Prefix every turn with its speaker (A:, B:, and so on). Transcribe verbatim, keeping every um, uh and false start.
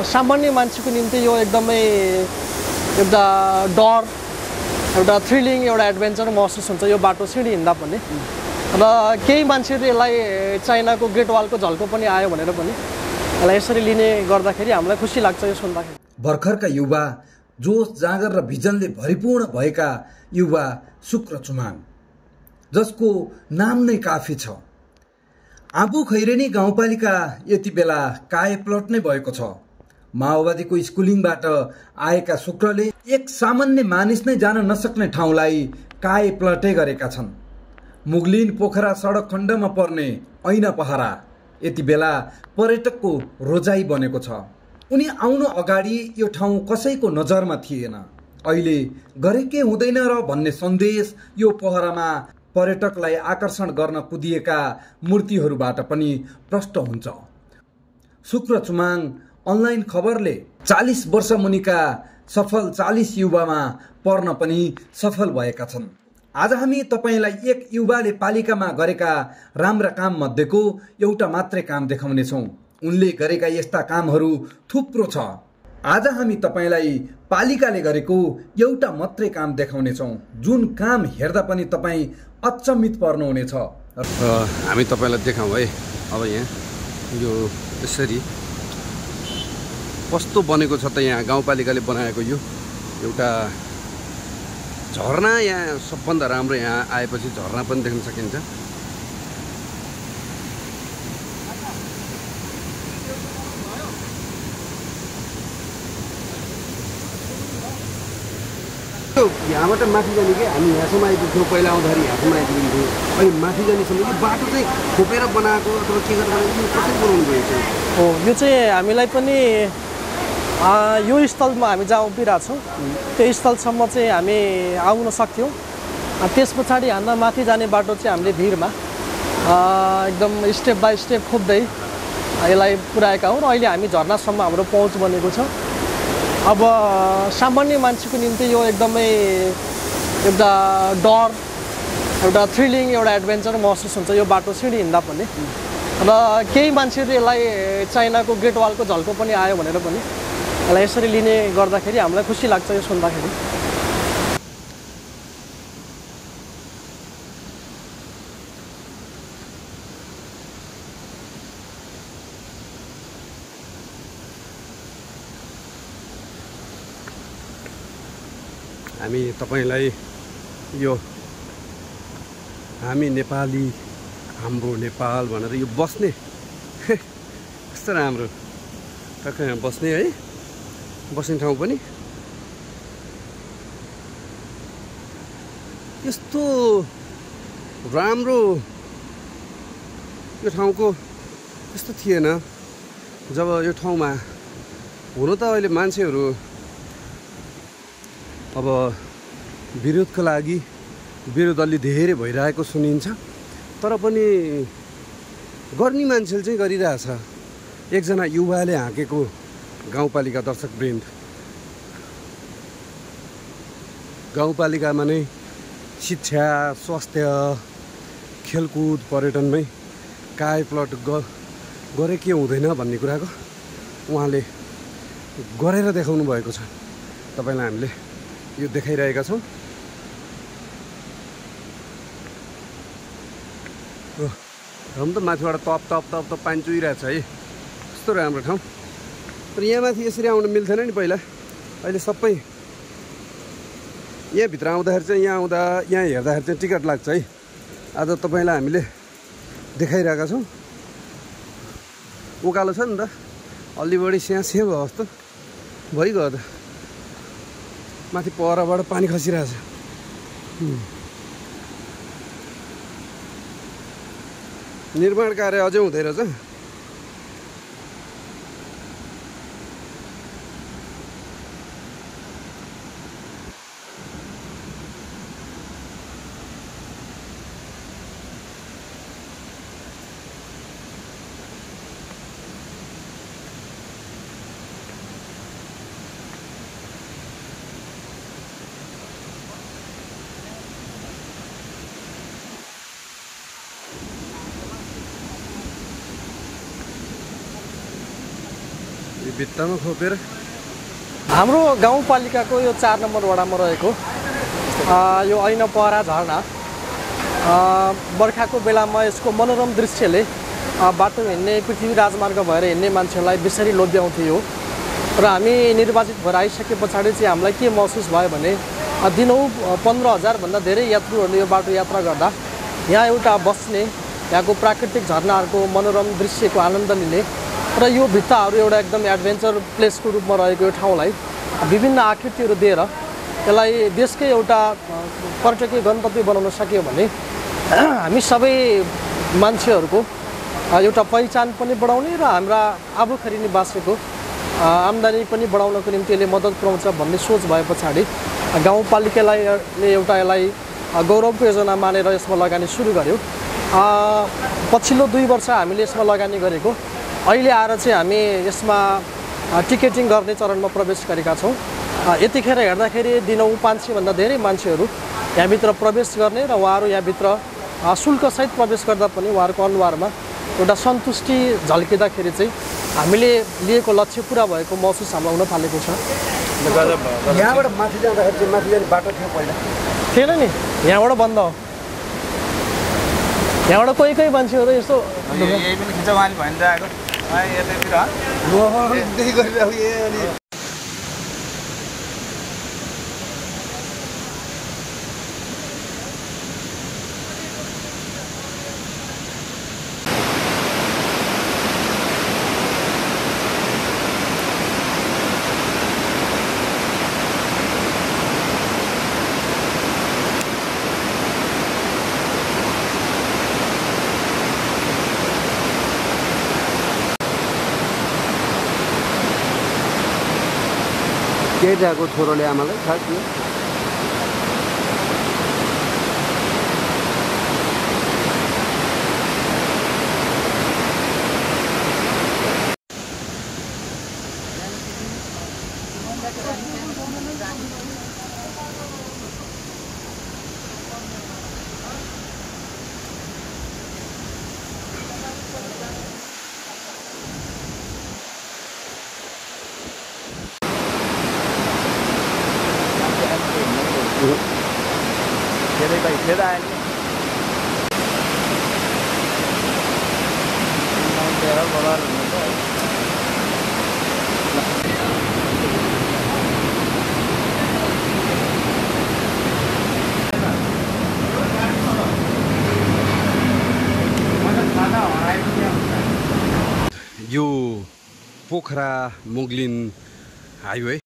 A: सामान्य मान्छेको निम्ति यो एकदमै एउटा डर, एउटा थ्रिलिङ, एउटा एडभेन्चर महसुस हुन्छ यो बाटो सिँढी हिँड्दा पनि। र केही मान्छेहरूले यसलाई चाइनाको ग्रेट वालको झल्को पनि आयो भनेर पनि यसलाई यसरी लिने गर्दाखेरि हामीलाई खुसी लाग्छ यो सुन्दाखेरि।
B: भर्खरका युवा जोस जाँगर र भिजनले भरिपूर्ण भएका युवा शुक्र चुमाङ, जसको नाम नै काफी छ। आबु खैरेनी गाउँपालिका यति बेला कायप्लट नै भएको छ। माओवादीको स्कुलिङबाट आएका शुक्रले एक सामान्य मानिस नै जान नसक्ने ठाउँलाई कायप्लटै गरेका छन्। मुगलिन पोखरा सडक खण्डमा पर्ने ऐना पहरा यति बेला पर्यटकको रोजाइ बनेको छ। उनी आउनु अगाडि यो ठाउँ कसैको नजरमा थिएन। अहिले गरे के हुँदैन र भन्ने सन्देश यो पहरामा पर्यटकलाई आकर्षण गर्न कुदिएका मूर्तिहरूबाट पनि प्रष्ट हुन्छ। शुक्र चुमाङ अनलाइन खबरले चालीस वर्ष मुनिका सफल चालीस युवामा पर्न पनि सफल भएका छन्। आज हामी तपाईलाई एक युवाले पालिकामा गरेका राम्रा काम मध्येको एउटा मात्रै काम देखाउनेछौँ। उनले गरेका यस्ता कामहरू थुप्रो छ। आज हामी तपाईलाई पालिकाले गरेको एउटा मात्रै काम देखाउनेछौँ, जुन काम हेर्दा पनि तपाईँ अचम्मित पर्नुहुनेछ।
C: हामी तपाईलाई देखाउँ है। अब यहाँ यो यसरी कस्तो बनेको छ त यहाँ गाउँपालिकाले बनाएको यो एउटा झरना। यहाँ सबभन्दा राम्रो यहाँ आएपछि झरना पनि देख्न सकिन्छ। यहाँबाट माथि जाने कि हामी यहाँसम्म आइपुग्थ्यौँ, पहिला आउँदाखेरि यहाँसम्म आइपुग्थ्यौँ। अहिले माथि जानेसम्म यो बाटो चाहिँ खोपेर बनाएको अथवा के गरेर बनाएको कसरी बनाउनु भएको
A: हो? यो चाहिँ हामीलाई पनि यो स्थलमा हामी जहाँ उभिरहेको छौँ त्यो स्थलसम्म चाहिँ हामी आउन सक्थ्यौँ। त्यस पछाडि हान्दा माथि जाने बाटो चाहिँ हामीले भिरमा एकदम स्टेप बाई स्टेप खोप्दै यसलाई पुऱ्याएका हौँ र अहिले हामी झरनासम्म हाम्रो पहुँच बनेको छ। अब सामान्य मान्छेको निम्ति यो एकदमै एउटा डर, एउटा थ्रिलिङ, एउटा एडभेन्चर महसुस हुन्छ यो बाटो सिँढी हिँड्दा पनि। र केही मान्छेहरूले यसलाई चाइनाको ग्रेट वालको झल्को पनि आयो भनेर पनि यसलाई यसरी लिने गर्दाखेरि हामीलाई खुसी लाग्छ यो सुन्दाखेरि।
C: हामी तपाईलाई यो हामी नेपाली, हाम्रो नेपाल भनेर यो बस्ने कस्तो राम्रो टक्कै यहाँ बस्ने है, बस्ने ठाउँ पनि यस्तो राम्रो यो ठाउँको यस्तो थिएन जब यो ठाउँमा हुनु त अहिले मान्छेहरू अब विरोधको लागि विरोध अलि धेरै भइरहेको सुनिन्छ, तर पनि गर्ने मान्छेले चाहिँ गरिरहेछ। एकजना युवाले हाँकेको गाउँपालिका दर्शकवृन्द, गाउँपालिकामा नै शिक्षा, स्वास्थ्य, खेलकुद, पर्यटनमै कायप्लट ग गरे के हुँदैन भन्ने कुराको उहाँले गरेर देखाउनु भएको छ। तपाईँलाई हामीले यो देखाइरहेका छौँ। हम त माथिबाट तप तप तप तप पानी चुहिरहेछ है, कस्तो राम्रो ठाउँ। तर यहाँ माथि यसरी आउनु मिल्थेन नि पहिला। अहिले सबै यहाँभित्र आउँदाखेरि चाहिँ यहाँ आउँदा यहाँ हेर्दाखेरि चाहिँ टिकट लाग्छ है। आज तपाईँलाई हामीले देखाइरहेका छौँ। उकालो छ नि त, अलि बढी स्याहाँ स्याहाँ भयो जस्तो भइगयो त। माथि परबाट पानी खसिरहेछ। निर्माण कार्य अझै हुँदै रहेछ। भित्तामा खोपेर
A: हाम्रो गाउँपालिकाको यो चार नम्बर वडामा रहेको अ, यो ऐन पहरा झरना अ, बर्खाको बेलामा यसको मनोरम दृश्यले अ, बाटो हिँड्ने पृथ्वी राजमार्ग भएर हिँड्ने मान्छेलाई बेसरी लोभ्याउँथ्यो यो। र हामी निर्वाचित भएर आइसके पछाडि चाहिँ हामीलाई के महसुस भयो भने अ, दिनहुँ पन्ध्र हजारभन्दा धेरै यात्रुहरूले यो बाटो यात्रा गर्दा यहाँ एउटा बस्ने, यहाँको प्राकृतिक झरनाहरूको मनोरम दृश्यको आनन्द लिने र यो भित्ताहरू एउटा एकदम एडभेन्चर प्लेसको रूपमा रहेको यो ठाउँलाई विभिन्न आकृतिहरू दिएर यसलाई देशकै एउटा पर्यटकीय गन्तव्य बनाउन सक्यो भने हामी सबै मान्छेहरूको एउटा पहिचान पनि बढाउने र हाम्रा आबुखरी निवासीको आम्दानी पनि बढाउनको निम्ति यसले मद्दत पुर्याउँछ भन्ने सोच भए पछाडि गाउँपालिकालाई एउटा यसलाई गौरवको योजना मानेर यसमा लगानी सुरु गर्यो। पछिल्लो दुई वर्ष हामीले यसमा लगानी गरेको, अहिले आएर चाहिँ हामी यसमा टिकेटिङ गर्ने चरणमा प्रवेश गरेका छौँ। यतिखेर हेर्दाखेरि दिनहुँ पाँच सयभन्दा धेरै मान्छेहरू यहाँभित्र प्रवेश गर्ने र उहाँहरू यहाँभित्र शुल्कसहित प्रवेश गर्दा पनि उहाँहरूको अनुहारमा एउटा सन्तुष्टि झल्किँदाखेरि चाहिँ हामीले लिएको लक्ष्य पुरा भएको महसुस हामीलाई हुन थालेको छ।
C: यहाँबाट माथि जाँदाखेरि चाहिँ माथि जाने बाटो थियो पहिला
A: थिएन नि, यहाँबाट बन्द हो। यहाँबाट कोही कोही मान्छेहरू यसो
D: यही पनि खिच्छ उहाँले भनिरहेको यतैतिर
C: त्यही गरिरहेको ए अनि केटाको छोरोले आमालाई थाहा थियो।
D: धेरै भाइ धेरै आयो तेह्र बोलार हुनुहुन्छ है।
C: यो पोखरा मुगलिन हाइवे